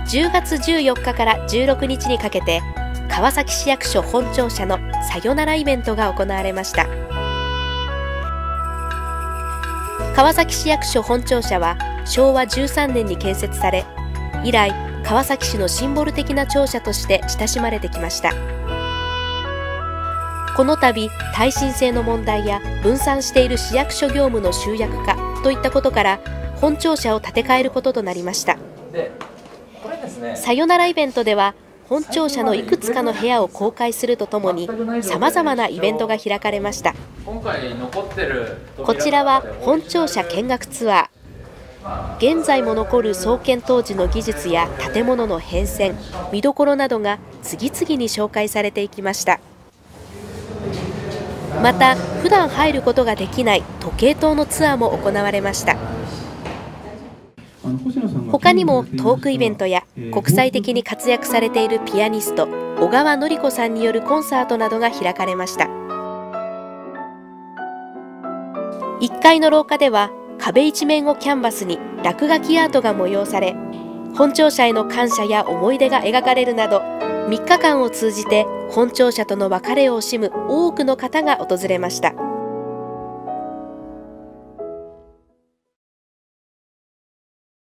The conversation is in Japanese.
10月14日から16日にかけて川崎市役所本庁舎のさよならイベントが行われました。川崎市役所本庁舎は昭和13年に建設され、以来川崎市のシンボル的な庁舎として親しまれてきました。この度、耐震性の問題や分散している市役所業務の集約化といったことから本庁舎を建て替えることとなりました。さよならイベントでは本庁舎のいくつかの部屋を公開するとともにさまざまなイベントが開かれました。こちらは本庁舎見学ツアー。現在も残る創建当時の技術や建物の変遷、見どころなどが次々に紹介されていきました。また普段入ることができない時計塔のツアーも行われました。他にもトークイベントや国際的に活躍されているピアニスト小川典子さんによるコンサートなどが開かれました。1階の廊下では壁一面をキャンバスに落書きアートが催され、本庁舎への感謝や思い出が描かれるなど3日間を通じて本庁舎との別れを惜しむ多くの方が訪れました。